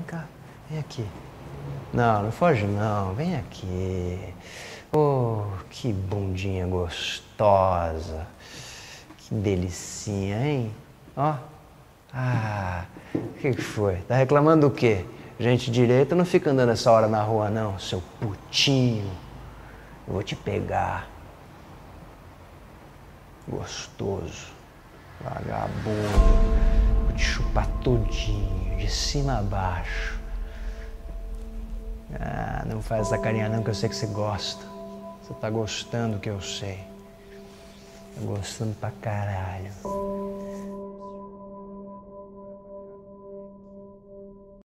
cá. Vem aqui. Não, não foge não. Vem aqui. Oh, que bundinha gostosa. Que delicinha, hein? Ó. Ah, o que foi? Tá reclamando do quê? Gente direita não fica andando essa hora na rua, não, seu putinho. Eu vou te pegar. Gostoso. Vagabundo. Vou te chupar todinho, de cima a baixo. Ah, não faz essa carinha não, que eu sei que você gosta. Você tá gostando, que eu sei. Tá gostando pra caralho.